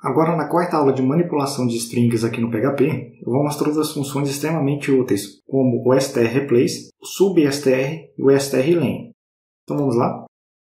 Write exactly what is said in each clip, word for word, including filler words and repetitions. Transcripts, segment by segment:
Agora, na quarta aula de manipulação de strings aqui no P H P, eu vou mostrar outras funções extremamente úteis, como o strreplace, o substr e o strlen. Então vamos lá?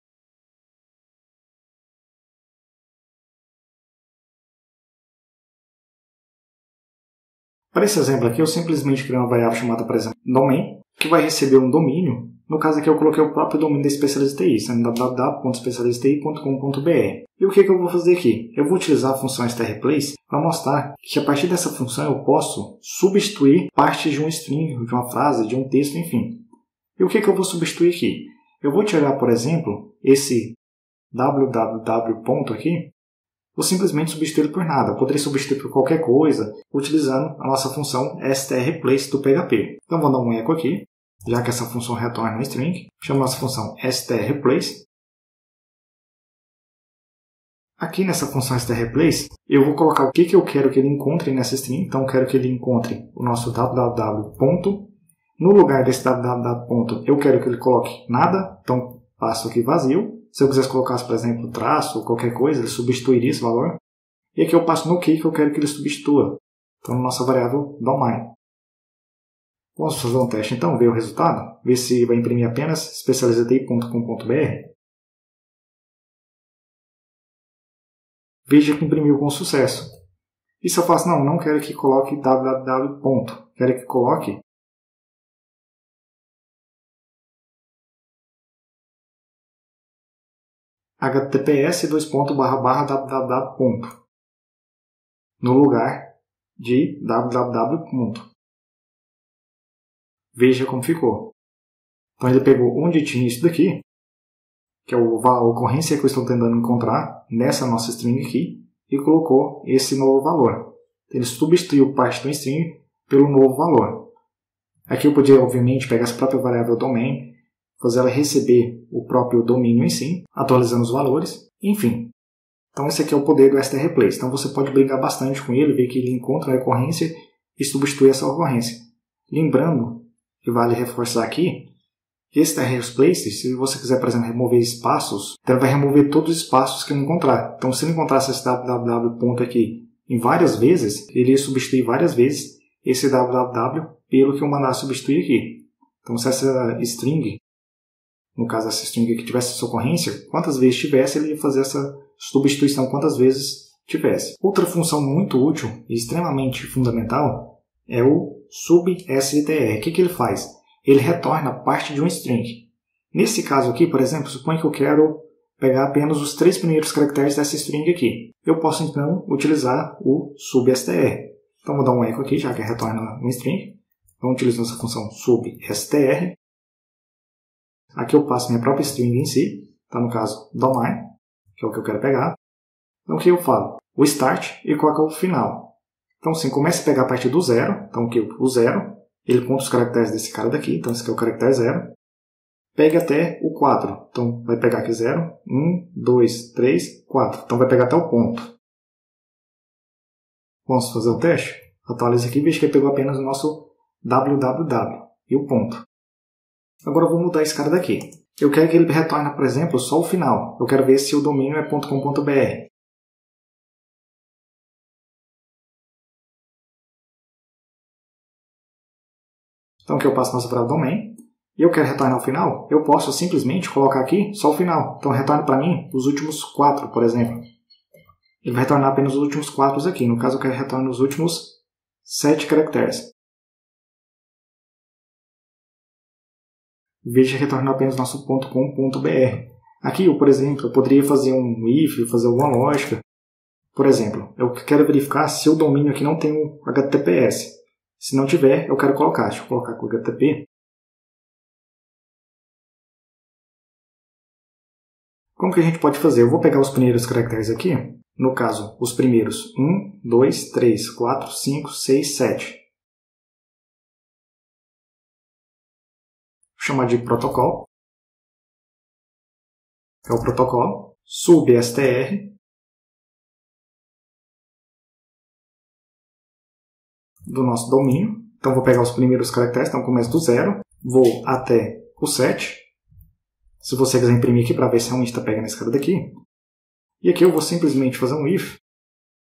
Para esse exemplo aqui, eu simplesmente criei uma variável chamada, por exemplo, domain, que vai receber um domínio. No caso aqui, eu coloquei o próprio domínio da Specialist T I, sendo w w w ponto specialist t i ponto com ponto b r. E o que, que eu vou fazer aqui? Eu vou utilizar a função strreplace para mostrar que a partir dessa função eu posso substituir parte de um string, de uma frase, de um texto, enfim. E o que, que eu vou substituir aqui? Eu vou tirar, por exemplo, esse www ponto aqui, vou simplesmente substituir por nada. Eu poderia substituir por qualquer coisa utilizando a nossa função strreplace do P H P. Então vou dar um eco aqui, já que essa função retorna um string. Chamo nossa função strreplace. Aqui nessa função strreplace, eu vou colocar o que, que eu quero que ele encontre nessa string. Então eu quero que ele encontre o nosso www ponto. No lugar desse www ponto, eu quero que ele coloque nada. Então passo aqui vazio. Se eu quisesse colocar, por exemplo, traço ou qualquer coisa, ele substituiria esse valor. E aqui eu passo no que que eu quero que ele substitua. Então, na nossa variável domain. Vamos fazer um teste então, ver o resultado. Ver se vai imprimir apenas specialist t i ponto com ponto b r. Veja que imprimiu com sucesso. E se eu faço, não, não quero que coloque www ponto. Quero que coloque https dois pontos barra barra www ponto no lugar de www ponto. Veja como ficou. Então ele pegou onde tinha isso daqui, que é a ocorrência que eu estou tentando encontrar nessa nossa string aqui, e colocou esse novo valor. Ele substituiu parte do string pelo novo valor. Aqui eu podia, obviamente, pegar essa própria variável domain, fazer ela receber o próprio domínio em si, atualizando os valores, enfim. Então esse aqui é o poder do strreplace. Então você pode brincar bastante com ele, ver que ele encontra a ocorrência e substitui essa ocorrência. Lembrando que vale reforçar aqui, que esse strreplace, se você quiser, por exemplo, remover espaços, então ele vai remover todos os espaços que ele encontrar. Então se ele encontrasse esse www ponto aqui em várias vezes, ele ia substituir várias vezes esse www pelo que eu mandar substituir aqui. Então se essa string, no caso essa string que tivesse essa ocorrência, quantas vezes tivesse, ele ia fazer essa substituição quantas vezes tivesse. Outra função muito útil e extremamente fundamental é o substr. O que, que ele faz? Ele retorna parte de um string. Nesse caso aqui, por exemplo, suponha que eu quero pegar apenas os três primeiros caracteres dessa string aqui. Eu posso então utilizar o substr. Então vou dar um eco aqui, já que retorna um string. Então utilizo essa função substr. Aqui eu passo minha própria string em si, tá, no caso domain, que é o que eu quero pegar. Então o que eu falo? O start e qual que é o final. Então assim, comece a pegar a partir do zero, então aqui o zero, ele conta os caracteres desse cara daqui, então esse aqui é o caractere zero. Pegue até o quatro, então vai pegar aqui zero, um, dois, três, quatro, então vai pegar até o ponto. Vamos fazer o teste? Atualize aqui e veja que ele pegou apenas o nosso www e o ponto. Agora eu vou mudar esse cara daqui. Eu quero que ele retorne, por exemplo, só o final. Eu quero ver se o domínio é .com ponto b r. Então aqui eu passo nossa palavra domain. E eu quero retornar o final. Eu posso simplesmente colocar aqui só o final. Então retorna para mim os últimos quatro, por exemplo. Ele vai retornar apenas os últimos quatro aqui. No caso eu quero retornar os últimos sete caracteres. Veja que retorna apenas nosso .com ponto b r. Aqui, eu, por exemplo, eu poderia fazer um if, fazer alguma lógica. Por exemplo, eu quero verificar se o domínio aqui não tem um H T T P S. Se não tiver, eu quero colocar. Deixa eu colocar com o H T T P. Como que a gente pode fazer? Eu vou pegar os primeiros caracteres aqui. No caso, os primeiros um, dois, três, quatro, cinco, seis, sete. Chamar de protocolo, é o protocolo, substr, do nosso domínio. Então vou pegar os primeiros caracteres, então começo do zero, vou até o sete. Se você quiser imprimir aqui para ver se realmente está pegando esse cara daqui. E aqui eu vou simplesmente fazer um if,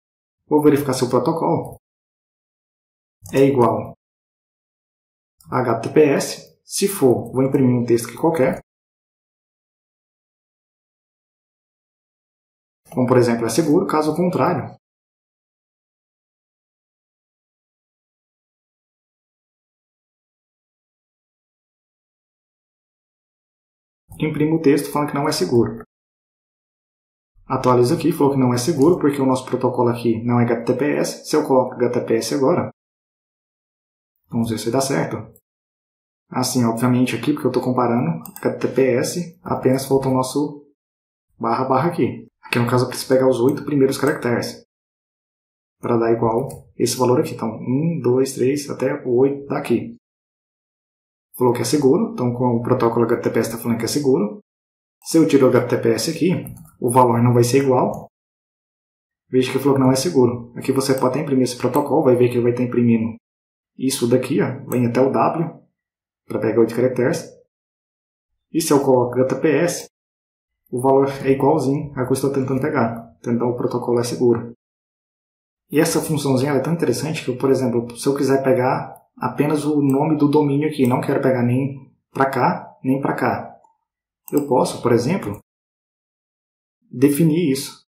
Vou verificar se o protocolo é igual a H T T P S. Se for, vou imprimir um texto aqui qualquer. Como, por exemplo, é seguro. Caso contrário, imprimo o texto falando que não é seguro. Atualizo aqui, falou que não é seguro, porque o nosso protocolo aqui não é H T T P S. Se eu coloco H T T P S agora, vamos ver se dá certo. Assim, obviamente aqui, porque eu estou comparando H T T P S, apenas falta o nosso barra barra aqui. Aqui no caso eu preciso pegar os oito primeiros caracteres para dar igual esse valor aqui. Então, um, dois, três, até o oito daqui. Falou que é seguro, então com o protocolo H T T P S está falando que é seguro. Se eu tiro o H T T P S aqui, o valor não vai ser igual. Veja que falou que não é seguro. Aqui você pode até imprimir esse protocolo, vai ver que ele vai estar imprimindo isso daqui, ó, vem até o W, para pegar oito caracteres. E se eu coloco H T T P S, o valor é igualzinho a que eu estou tentando pegar. Então o protocolo é seguro. E essa funçãozinha é tão interessante que, por exemplo, se eu quiser pegar apenas o nome do domínio aqui, não quero pegar nem para cá, nem para cá. Eu posso, por exemplo, definir isso.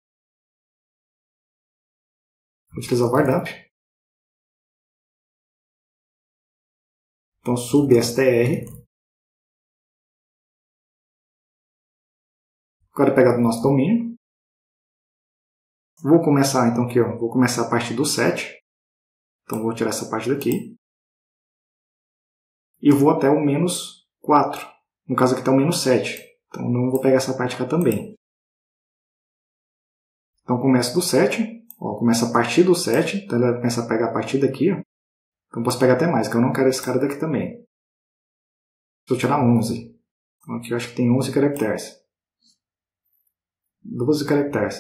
Vou utilizar o var dump. Então, substr. Agora pegar do nosso domínio. Vou começar, então, aqui, ó, vou começar a partir do set. Então, vou tirar essa parte daqui. E vou até o menos quatro. No caso aqui está o menos sete. Então, não vou pegar essa parte cá também. Então, começo do sete. Ó, começa a partir do sete. Então, ele vai começar a pegar a partir daqui. Ó. Então, posso pegar até mais, que eu não quero esse cara daqui também. Vou tirar onze. Então, aqui eu acho que tem onze caracteres. doze caracteres.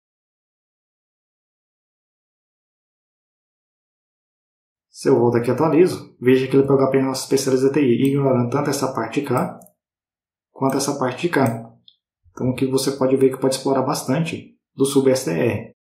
Se eu volto aqui e atualizo, veja que ele pegou apenas nossa especialista D T I, ignorando tanto essa parte de cá, quanto essa parte de cá. Então aqui você pode ver que pode explorar bastante do substr.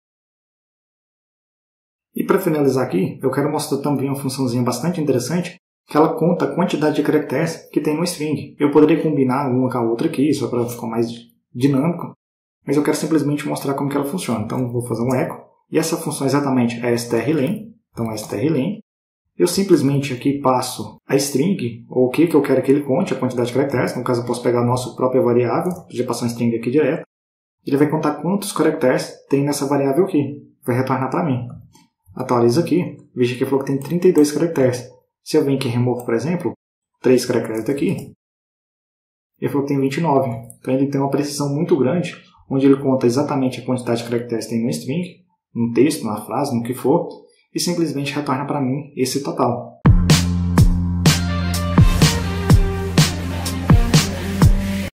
E para finalizar aqui, eu quero mostrar também uma funçãozinha bastante interessante, que ela conta a quantidade de caracteres que tem no string. Eu poderia combinar uma com a outra aqui, só para ficar mais dinâmico, mas eu quero simplesmente mostrar como que ela funciona. Então vou fazer um echo, e essa função exatamente é strlen, então é strlen. Eu simplesmente aqui passo a string, ou o que, que eu quero que ele conte, a quantidade de caracteres. No caso, eu posso pegar a nossa própria variável, já passar uma string aqui direto. Ele vai contar quantos caracteres tem nessa variável aqui. Vai retornar para mim. Atualizo aqui. Veja que ele falou que tem trinta e dois caracteres. Se eu venho aqui e removo, por exemplo, três caracteres daqui, ele falou que tem vinte e nove. Então ele tem uma precisão muito grande, onde ele conta exatamente a quantidade de caracteres que tem no string, no texto, na frase, no que for, e simplesmente retorna para mim esse total.